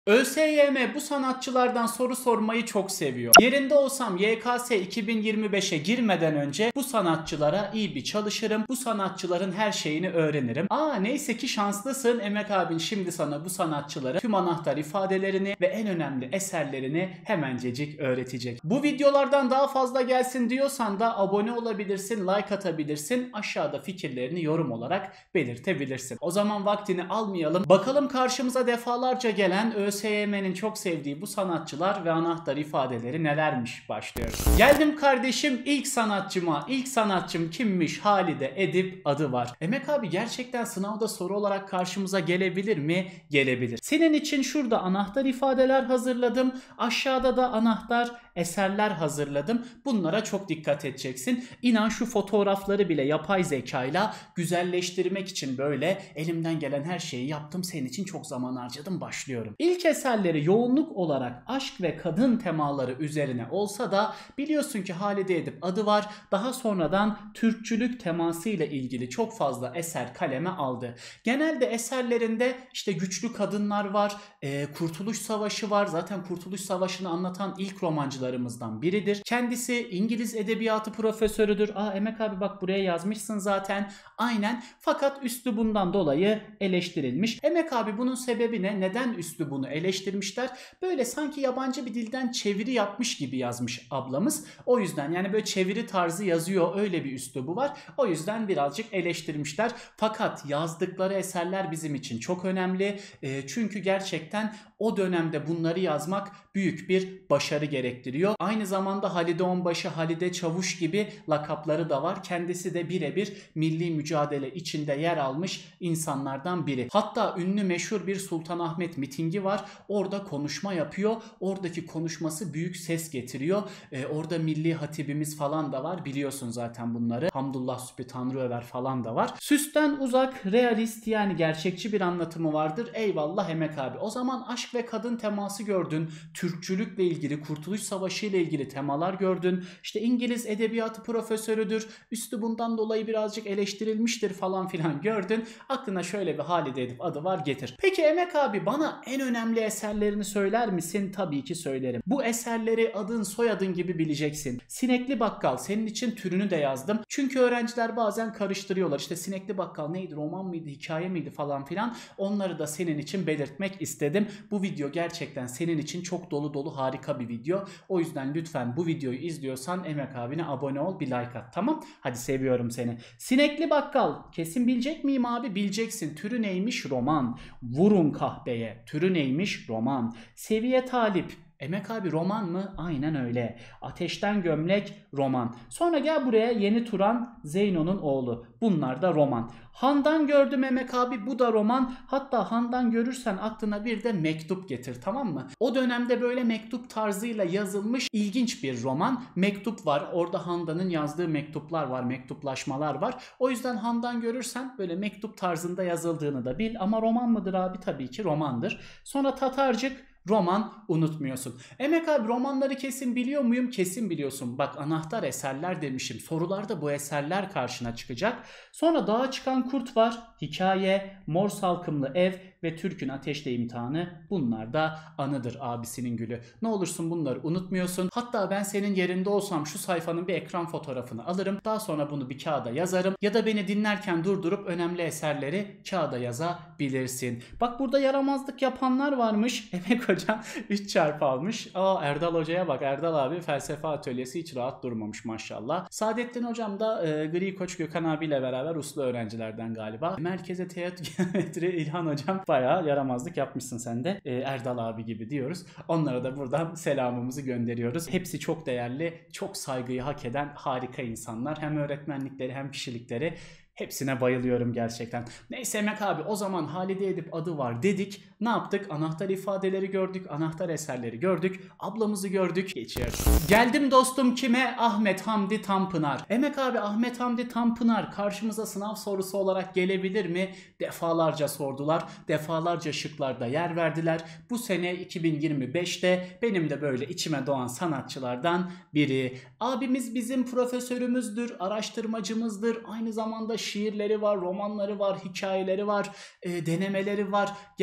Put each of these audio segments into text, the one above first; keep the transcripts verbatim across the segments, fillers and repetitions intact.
ÖSYM bu sanatçılardan soru sormayı çok seviyor. Yerinde olsam Y K S iki bin yirmi beşe girmeden önce bu sanatçılara iyi bir çalışırım. Bu sanatçıların her şeyini öğrenirim. Aa neyse ki şanslısın. Emek abin şimdi sana bu sanatçıları, tüm anahtar ifadelerini ve en önemli eserlerini hemencecik öğretecek. Bu videolardan daha fazla gelsin diyorsan da abone olabilirsin, like atabilirsin. Aşağıda fikirlerini yorum olarak belirtebilirsin. O zaman vaktini almayalım. Bakalım karşımıza defalarca gelen ÖSYM'nin çok sevdiği bu sanatçılar ve anahtar ifadeleri nelermiş? Başlıyoruz. Geldim kardeşim ilk sanatçıma. İlk sanatçım kimmiş? Halide Edip adı var. Emek abi gerçekten sınavda soru olarak karşımıza gelebilir mi? Gelebilir. Senin için şurada anahtar ifadeler hazırladım. Aşağıda da anahtar eserler hazırladım. Bunlara çok dikkat edeceksin. İnan şu fotoğrafları bile yapay zekayla güzelleştirmek için böyle elimden gelen her şeyi yaptım. Senin için çok zaman harcadım. Başlıyorum. İlk eserleri yoğunluk olarak aşk ve kadın temaları üzerine olsa da biliyorsun ki Halide Edip adı var. Daha sonradan Türkçülük temasıyla ilgili çok fazla eser kaleme aldı. Genelde eserlerinde işte güçlü kadınlar var, e, Kurtuluş Savaşı var. Zaten Kurtuluş Savaşı'nı anlatan ilk romancılarımızdan biridir. Kendisi İngiliz edebiyatı profesörüdür. Aa Emek abi bak buraya yazmışsın zaten. Aynen. Fakat üslubundan dolayı eleştirilmiş. Emek abi bunun sebebi ne? Neden üslubunu eleştirmişler? Böyle sanki yabancı bir dilden çeviri yapmış gibi yazmış ablamız. O yüzden yani böyle çeviri tarzı yazıyor. Öyle bir üslubu var. O yüzden birazcık eleştirmişler. Fakat yazdıkları eserler bizim için çok önemli. E, çünkü gerçekten o dönemde bunları yazmak büyük bir başarı gerektiriyor. Aynı zamanda Halide Onbaşı, Halide Çavuş gibi lakapları da var. Kendisi de birebir milli mücadele içinde yer almış insanlardan biri. Hatta ünlü meşhur bir Sultanahmet mitingi var. Orada konuşma yapıyor. Oradaki konuşması büyük ses getiriyor. Ee, orada milli hatibimiz falan da var. Biliyorsun zaten bunları. Hamdullah Sübhi Tanrıöver falan da var. Süsten uzak, realist yani gerçekçi bir anlatımı vardır. Eyvallah Emek abi. O zaman aşk ve kadın teması gördün. Türkçülükle ilgili, Kurtuluş Savaşı ile ilgili temalar gördün. İşte İngiliz edebiyatı profesörüdür. Üslubundan dolayı birazcık eleştirilmiştir falan filan gördün. Aklına şöyle bir Halide Edip adı var getir. Peki Emek abi bana en önemli eserlerini söyler misin? Tabii ki söylerim. Bu eserleri adın soyadın gibi bileceksin. Sinekli Bakkal senin için türünü de yazdım. Çünkü öğrenciler bazen karıştırıyorlar. İşte Sinekli Bakkal neydi? Roman mıydı? Hikaye miydi falan filan. Onları da senin için belirtmek istedim. Bu video gerçekten senin için çok dolu dolu harika bir video. O yüzden lütfen bu videoyu izliyorsan Emek abine abone ol, bir like at, tamam? Hadi seviyorum seni. Sinekli Bakkal kesin bilecek miyim abi? Bileceksin. Türü neymiş? Roman. Vurun kahpeye. Türü neymiş? Roman. Seviye Talip. Emek abi roman mı? Aynen öyle. Ateşten Gömlek roman. Sonra gel buraya Yeni Turan Zeyno'nun oğlu. Bunlar da roman. Handan Gördüm Emek abi, bu da roman. Hatta Handan görürsen aklına bir de mektup getir, tamam mı? O dönemde böyle mektup tarzıyla yazılmış ilginç bir roman. Mektup var. Orada Handan'ın yazdığı mektuplar var. Mektuplaşmalar var. O yüzden Handan görürsen böyle mektup tarzında yazıldığını da bil. Ama roman mıdır abi? Tabii ki romandır. Sonra Tatarcık roman, unutmuyorsun. Emek abi romanları kesin biliyor muyum? Kesin biliyorsun. Bak anahtar eserler demişim. Sorularda bu eserler karşına çıkacak. Sonra Dağa Çıkan Kurt var. Hikaye, Mor Salkımlı Ev ve Türk'ün Ateşle İmtihanı. Bunlar da anıdır abisinin gülü. Ne olursun bunları unutmuyorsun. Hatta ben senin yerinde olsam şu sayfanın bir ekran fotoğrafını alırım. Daha sonra bunu bir kağıda yazarım. Ya da beni dinlerken durdurup önemli eserleri kağıda yazabilirsin. Bak burada yaramazlık yapanlar varmış. Emek hocam üç çarpı almış. Aa Erdal hocaya bak. Erdal abi felsefe atölyesi hiç rahat durmamış maşallah. Saadettin hocam da e, Gri Koç Gökhan abiyle beraber uslu öğrencilerden galiba. Merkeze Teğet Geometri İlhan hocam bayağı yaramazlık yapmışsın sen de. E, Erdal abi gibi diyoruz. Onlara da buradan selamımızı gönderiyoruz. Hepsi çok değerli, çok saygıyı hak eden harika insanlar. Hem öğretmenlikleri hem kişilikleri. Hepsine bayılıyorum gerçekten. Neyse Emek abi o zaman Halide Edip adı var dedik. Ne yaptık? Anahtar ifadeleri gördük. Anahtar eserleri gördük. Ablamızı gördük. Geçiyoruz. Geldim dostum kime? Ahmet Hamdi Tanpınar. Emek abi Ahmet Hamdi Tanpınar karşımıza sınav sorusu olarak gelebilir mi? Defalarca sordular. Defalarca şıklarda yer verdiler. Bu sene iki bin yirmi beşte benim de böyle içime doğan sanatçılardan biri. Abimiz bizim profesörümüzdür, araştırmacımızdır. Aynı zamanda şiirleri var, romanları var, hikayeleri var, e, denemeleri var. Gerçekten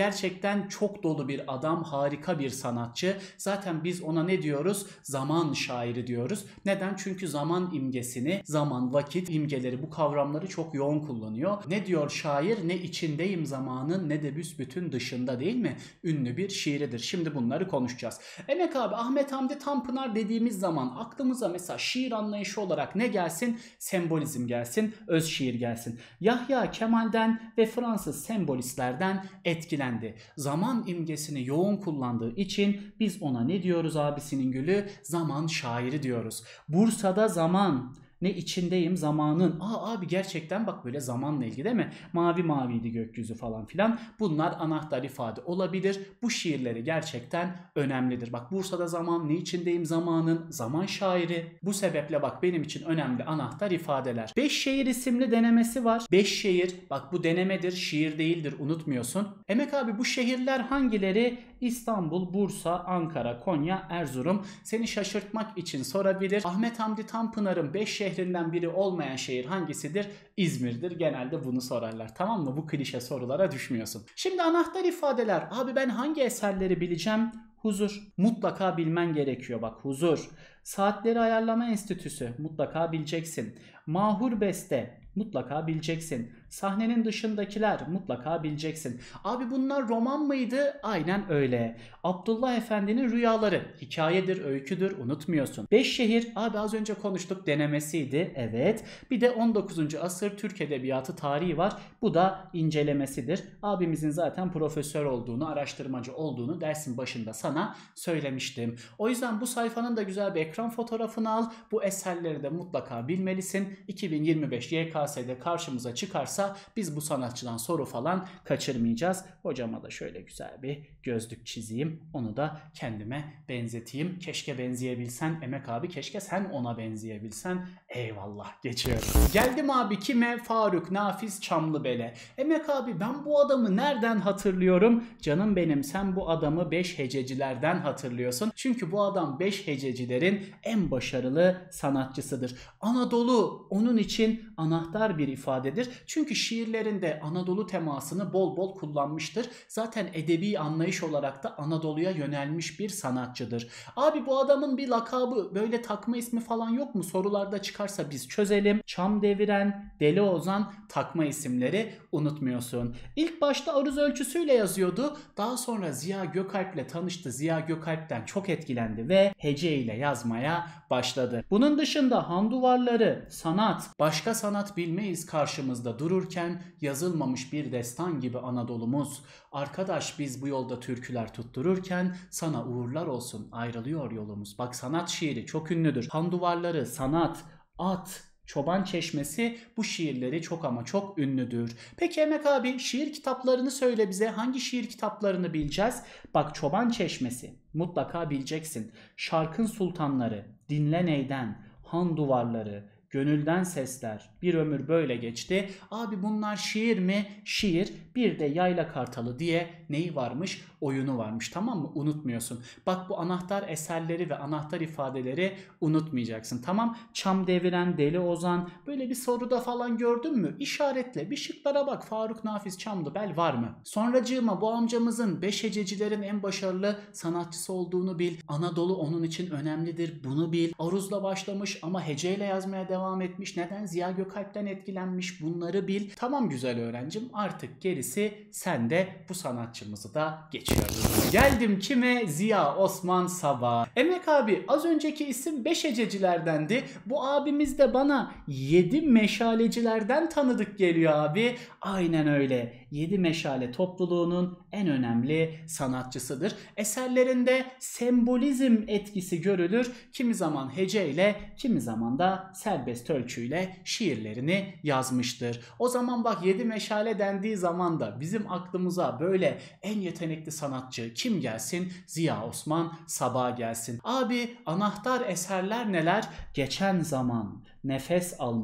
Gerçekten çok dolu bir adam, harika bir sanatçı. Zaten biz ona ne diyoruz? Zaman şairi diyoruz. Neden? Çünkü zaman imgesini, zaman, vakit imgeleri, bu kavramları çok yoğun kullanıyor. Ne diyor şair? Ne içindeyim zamanın ne de büsbütün dışında, değil mi? Ünlü bir şiiridir. Şimdi bunları konuşacağız. Emek abi, Ahmet Hamdi Tanpınar dediğimiz zaman aklımıza mesela şiir anlayışı olarak ne gelsin? Sembolizm gelsin, öz şiir gelsin. Yahya Kemal'den ve Fransız sembolistlerden etkilendi. Zaman imgesini yoğun kullandığı için biz ona ne diyoruz abisinin gülü? Zaman şairi diyoruz. Bursa'da zaman, ne içindeyim zamanın. Aa abi gerçekten bak böyle zamanla ilgili değil mi? Mavi maviydi gökyüzü falan filan. Bunlar anahtar ifade olabilir. Bu şiirleri gerçekten önemlidir. Bak Bursa'da zaman, ne içindeyim zamanın, zaman şairi. Bu sebeple bak benim için önemli anahtar ifadeler. Beş şehir isimli denemesi var. Beş şehir, bak bu denemedir, şiir değildir, unutmuyorsun. Emek abi bu şehirler hangileri? İstanbul, Bursa, Ankara, Konya, Erzurum. Seni şaşırtmak için sorabilir. Ahmet Hamdi Tanpınar'ın beş şehrinden biri olmayan şehir hangisidir? İzmir'dir. Genelde bunu sorarlar. Tamam mı? Bu klişe sorulara düşmüyorsun. Şimdi anahtar ifadeler. Abi ben hangi eserleri bileceğim? Huzur. Mutlaka bilmen gerekiyor. Bak huzur. Saatleri Ayarlama Enstitüsü. Mutlaka bileceksin. Mahur Beste. Mutlaka bileceksin. Sahnenin dışındakiler mutlaka bileceksin. Abi bunlar roman mıydı? Aynen öyle. Abdullah Efendi'nin Rüyaları. Hikayedir, öyküdür, unutmuyorsun. Beş şehir. Abi az önce konuştuk, denemesiydi. Evet. Bir de on dokuzuncu asır Türk Edebiyatı tarihi var. Bu da incelemesidir. Abimizin zaten profesör olduğunu, araştırmacı olduğunu dersin başında sana söylemiştim. O yüzden bu sayfanın da güzel bir ekran fotoğrafını al. Bu eserleri de mutlaka bilmelisin. iki bin yirmi beş Y K S'de karşımıza çıkarsa biz bu sanatçıdan soru falan kaçırmayacağız. Hocama da şöyle güzel bir gözlük çizeyim. Onu da kendime benzeteyim. Keşke benzeyebilsen Emek abi, keşke sen ona benzeyebilsen. Eyvallah, geçiyoruz. Geldim abi kime? Faruk Nafiz Çamlıbel'e. Emek abi ben bu adamı nereden hatırlıyorum? Canım benim, sen bu adamı beş hececilerden hatırlıyorsun. Çünkü bu adam beş hececilerin en başarılı sanatçısıdır. Anadolu onun için anahtar bir ifadedir. Çünkü şiirlerinde Anadolu temasını bol bol kullanmıştır. Zaten edebi anlayış olarak da Anadolu'ya yönelmiş bir sanatçıdır. Abi bu adamın bir lakabı, böyle takma ismi falan yok mu? Sorularda çıkarsa biz çözelim. Çam Deviren, Deli Ozan takma isimleri, unutmuyorsun. İlk başta aruz ölçüsüyle yazıyordu. Daha sonra Ziya Gökalp'le tanıştı. Ziya Gökalp'ten çok etkilendi ve hece ile yazmaya başladı. Bunun dışında han duvarları, sanat, başka sanat bilmeyiz karşımızda dururken, yazılmamış bir destan gibi Anadolu'muz. Arkadaş biz bu yolda türküler tuttururken, sana uğurlar olsun ayrılıyor yolumuz. Bak sanat şiiri çok ünlüdür. Han duvarları, sanat, at, Çoban Çeşmesi bu şiirleri çok ama çok ünlüdür. Peki Emek abi şiir kitaplarını söyle bize. Hangi şiir kitaplarını bileceğiz? Bak Çoban Çeşmesi mutlaka bileceksin. Şarkın Sultanları, Dinle Neyden, Han Duvarları, Gönülden Sesler, Bir Ömür Böyle Geçti. Abi bunlar şiir mi? Şiir. Bir de Yayla Kartalı diye neyi varmış? Oyunu varmış, tamam mı? Unutmuyorsun. Bak bu anahtar eserleri ve anahtar ifadeleri unutmayacaksın, tamam? Çam Deviren, Deli Ozan, böyle bir soruda falan gördün mü? İşaretle, bir şıklara bak. Faruk Nafiz Çamlıbel var mı? Sonracığıma bu amcamızın beş hececilerin en başarılı sanatçısı olduğunu bil. Anadolu onun için önemlidir, bunu bil. Aruzla başlamış ama heceyle yazmaya devam etmiş. Neden? Ziya Gökalp'ten etkilenmiş, bunları bil. Tamam güzel öğrencim, artık gerisi sende. Bu sanatçımızı da geçiyoruz. Geldim kime? Ziya Osman Sabah. Emek abi az önceki isim beş hececilerdendi. Bu abimiz de bana yedi meşalecilerden tanıdık geliyor abi. Aynen öyle. Yedi Meşale topluluğunun en önemli sanatçısıdır. Eserlerinde sembolizm etkisi görülür. Kimi zaman heceyle, kimi zaman da serbest ölçüyle şiirlerini yazmıştır. O zaman bak yedi meşale dendiği zaman da bizim aklımıza böyle en yetenekli sanatçı kim gelsin? Ziya Osman Sabah gelsin. Abi anahtar eserler neler? Geçen Zaman, Nefes Almak,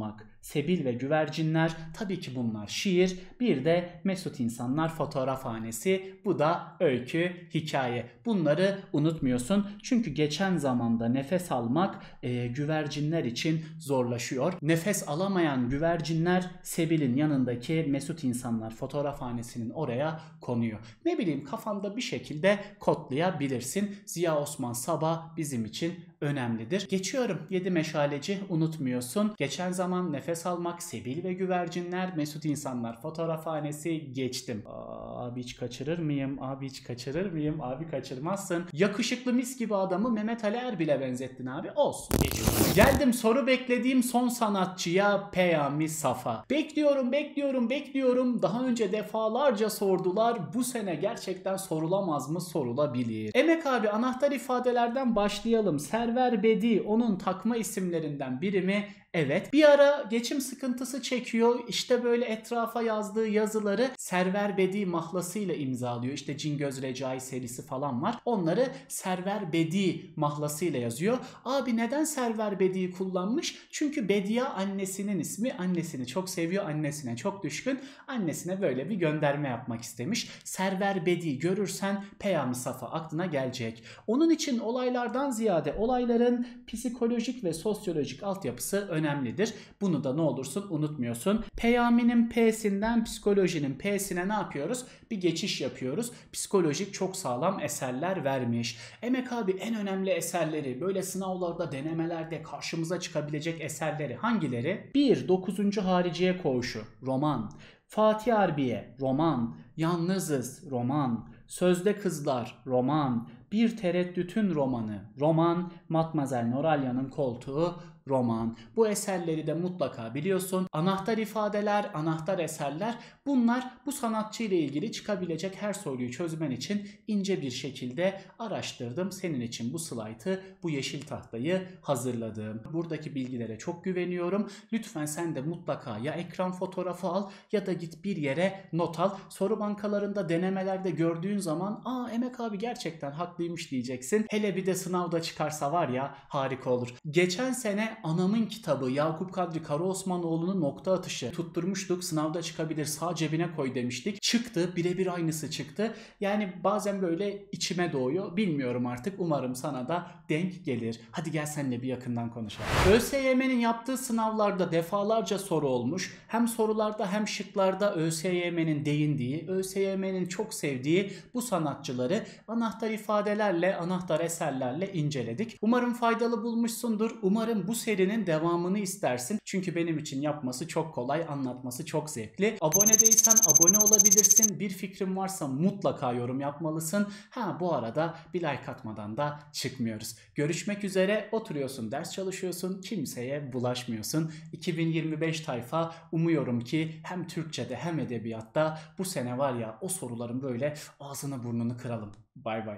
Sebil ve Güvercinler, tabii ki bunlar şiir. Bir de Mesut İnsanlar Fotoğrafhanesi, bu da öykü, hikaye. Bunları unutmuyorsun çünkü geçen zamanda nefes almak e, güvercinler için zorlaşıyor. Nefes alamayan güvercinler Sebil'in yanındaki Mesut İnsanlar Fotoğrafhanesi'nin oraya konuyor. Ne bileyim, kafanda bir şekilde kodlayabilirsin. Ziya Osman Sabah bizim için önemlidir. Geçiyorum. yedi meşaleci unutmuyorsun. Geçen zaman nefes almak, Sebil ve Güvercinler, Mesut İnsanlar Fotoğrafhanesi geçtim. Aa, abi hiç kaçırır mıyım? Abi hiç kaçırır mıyım? Abi kaçırmazsın. Yakışıklı mis gibi adamı Mehmet Ali Erbil'e benzettin abi. Olsun. Geçiyorum. Geldim soru beklediğim son sanatçıya, Peyami Safa. Bekliyorum, bekliyorum, bekliyorum. Daha önce defalarca sordular. Bu sene gerçekten sorulamaz mı? Sorulabilir. Emek abi, anahtar ifadelerden başlayalım. Server Bedi onun takma isimlerinden biri mi? Evet. Bir ara geçim sıkıntısı çekiyor. İşte böyle etrafa yazdığı yazıları Server Bedi mahlasıyla imzalıyor. İşte Cingöz Recai serisi falan var. Onları Server Bedi mahlasıyla yazıyor. Abi neden Server Bedi'yi kullanmış? Çünkü Bediye annesinin ismi. Annesini çok seviyor. Annesine çok düşkün. Annesine böyle bir gönderme yapmak istemiş. Server Bedi görürsen Peyami Safa aklına gelecek. Onun için olaylardan ziyade olayların psikolojik ve sosyolojik altyapısı önemlidir. Bunu da ne olursun unutmuyorsun. Peyami'nin P'sinden psikolojinin P'sine ne yapıyoruz? Bir geçiş yapıyoruz. Psikolojik çok sağlam eserler vermiş. Emek abi en önemli eserleri, böyle sınavlarda, denemelerde karşımıza çıkabilecek eserleri hangileri? bir. dokuzuncu Hariciye Koğuşu, roman. Fatih Harbiye, roman. Yalnızız, roman. Sözde Kızlar, roman. Bir Tereddütün romanı, roman. Matmazel Noralya'nın Koltuğu, roman. Bu eserleri de mutlaka biliyorsun. Anahtar ifadeler, anahtar eserler, bunlar bu sanatçı ile ilgili çıkabilecek her soruyu çözmen için ince bir şekilde araştırdım. Senin için bu slaytı, bu yeşil tahtayı hazırladım. Buradaki bilgilere çok güveniyorum. Lütfen sen de mutlaka ya ekran fotoğrafı al ya da git bir yere not al. Soru bankalarında, denemelerde gördüğün zaman aa Emek abi gerçekten haklıymış diyeceksin. Hele bir de sınavda çıkarsa var ya, harika olur. Geçen sene Anamın Kitabı, Yakup Kadri Karaosmanoğlu'nun nokta atışı tutturmuştuk. Sınavda çıkabilir, sağ cebine koy demiştik. Çıktı, birebir aynısı çıktı. Yani bazen böyle içime doğuyor. Bilmiyorum artık, umarım sana da denk gelir. Hadi gel seninle bir yakından konuşalım. ÖSYM'nin yaptığı sınavlarda defalarca soru olmuş. Hem sorularda hem şıklarda ÖSYM'nin değindiği, ÖSYM'nin çok sevdiği bu sanatçıları anahtar ifadelerle, anahtar eserlerle inceledik. Umarım faydalı bulmuşsundur. Umarım bu serinin devamını istersin. Çünkü benim için yapması çok kolay, anlatması çok zevkli. Abone değilsen abone olabilirsin. Bir fikrin varsa mutlaka yorum yapmalısın. Ha bu arada bir like atmadan da çıkmıyoruz. Görüşmek üzere. Oturuyorsun, ders çalışıyorsun, kimseye bulaşmıyorsun. iki bin yirmi beş tayfa, umuyorum ki hem Türkçe'de hem edebiyatta bu sene var ya, o soruların böyle ağzını burnunu kıralım. Bay bay.